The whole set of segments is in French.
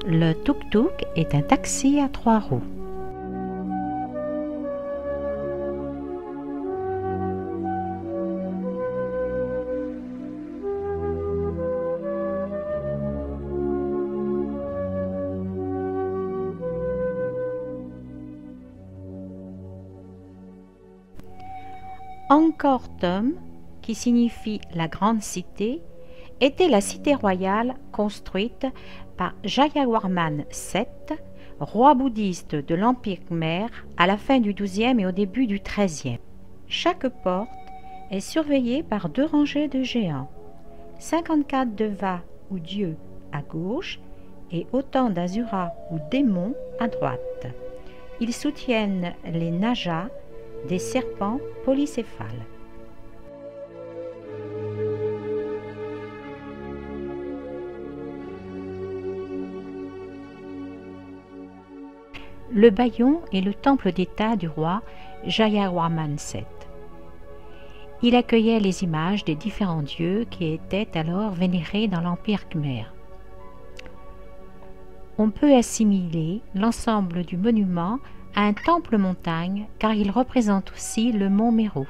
Le tuk-tuk est un taxi à 3 roues. Angkor Thom, qui signifie la grande cité, était la cité royale construite par Jayavarman VII, roi bouddhiste de l'Empire Khmer à la fin du XIIe et au début du XIIIe. Chaque porte est surveillée par 2 rangées de géants, 54 devas ou dieux à gauche et autant d'asuras ou démons à droite. Ils soutiennent les najas, des serpents polycéphales. Le Bayon est le temple d'État du roi Jayavarman VII. Il accueillait les images des différents dieux qui étaient alors vénérés dans l'Empire Khmer. On peut assimiler l'ensemble du monument à un temple-montagne car il représente aussi le mont Méru.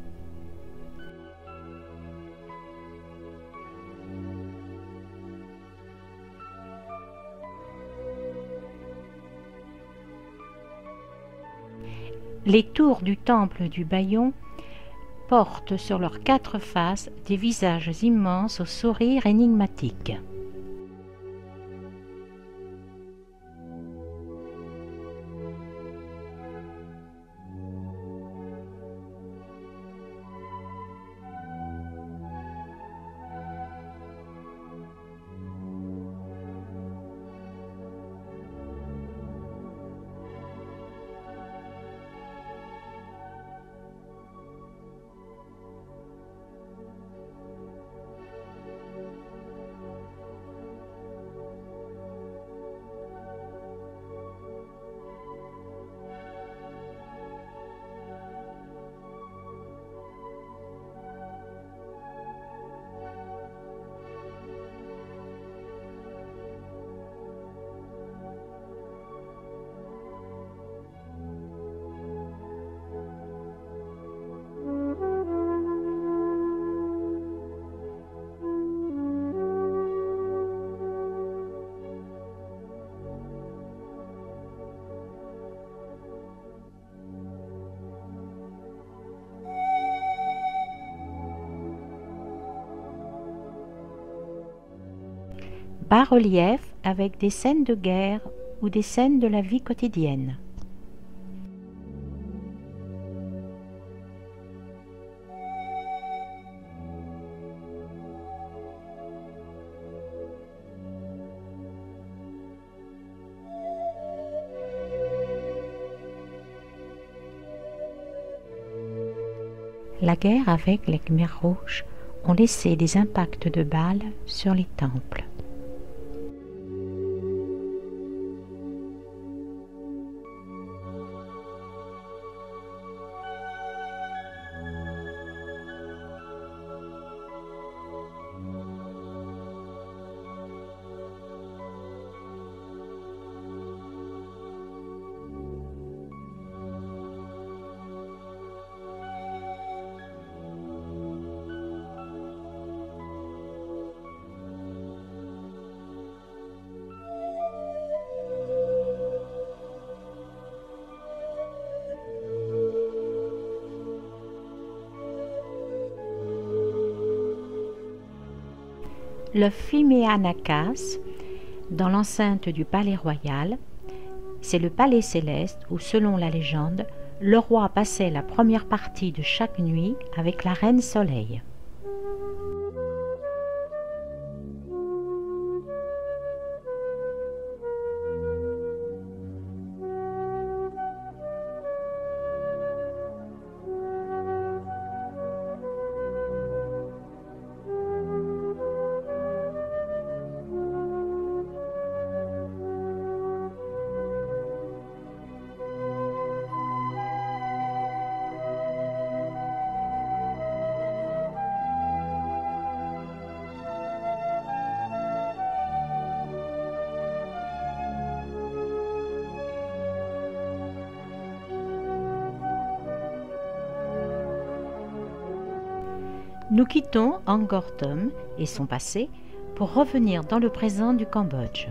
Les tours du temple du Bayon portent sur leurs 4 faces des visages immenses au sourire énigmatique. Bas-relief avec des scènes de guerre ou des scènes de la vie quotidienne. La guerre avec les Khmers rouges ont laissé des impacts de balles sur les temples. Le Phimé-Anakas, dans l'enceinte du palais royal, c'est le palais céleste où, selon la légende, le roi passait la première partie de chaque nuit avec la reine Soleil. Nous quittons Angkor Thom et son passé pour revenir dans le présent du Cambodge.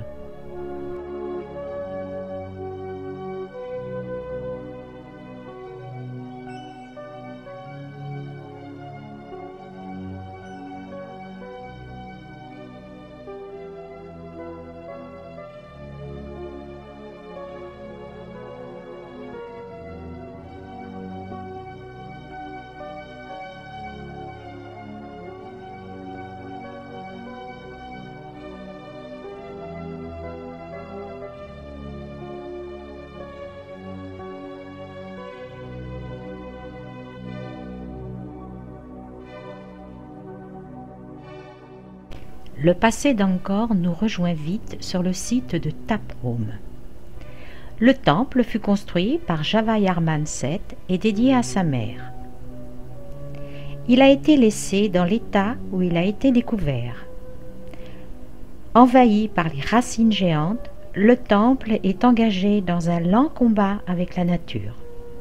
Le passé d'Angkor nous rejoint vite sur le site de Thaprom. Le temple fut construit par Javaharman VII et dédié à sa mère. Il a été laissé dans l'état où il a été découvert. Envahi par les racines géantes, le temple est engagé dans un lent combat avec la nature.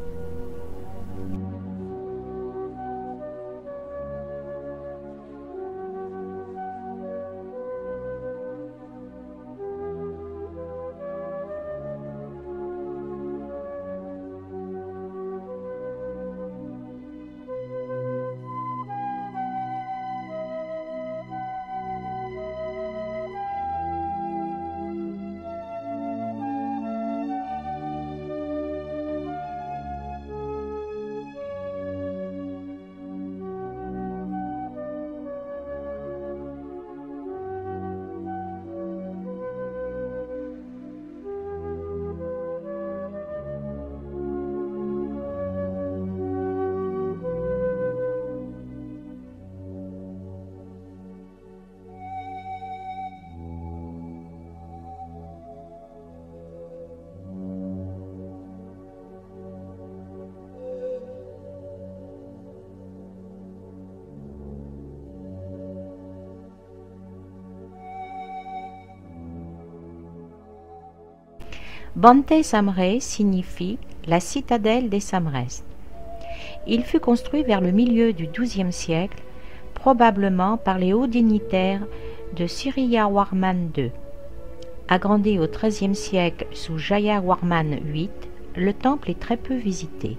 Bante Samre signifie la citadelle des Samres. Il fut construit vers le milieu du XIIe siècle, probablement par les hauts dignitaires de Suryawarman II. Agrandi au XIIIe siècle sous Jayawarman VIII, le temple est très peu visité.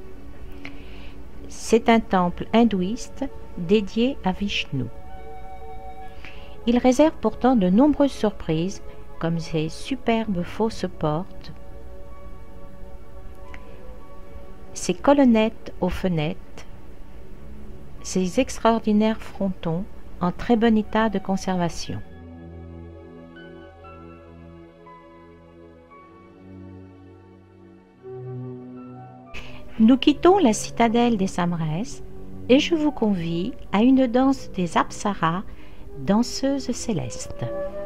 C'est un temple hindouiste dédié à Vishnu. Il réserve pourtant de nombreuses surprises, comme ses superbes fausses portes, ses colonnettes aux fenêtres, ses extraordinaires frontons en très bon état de conservation. Nous quittons la citadelle des Samres et je vous convie à une danse des Apsaras, danseuses célestes.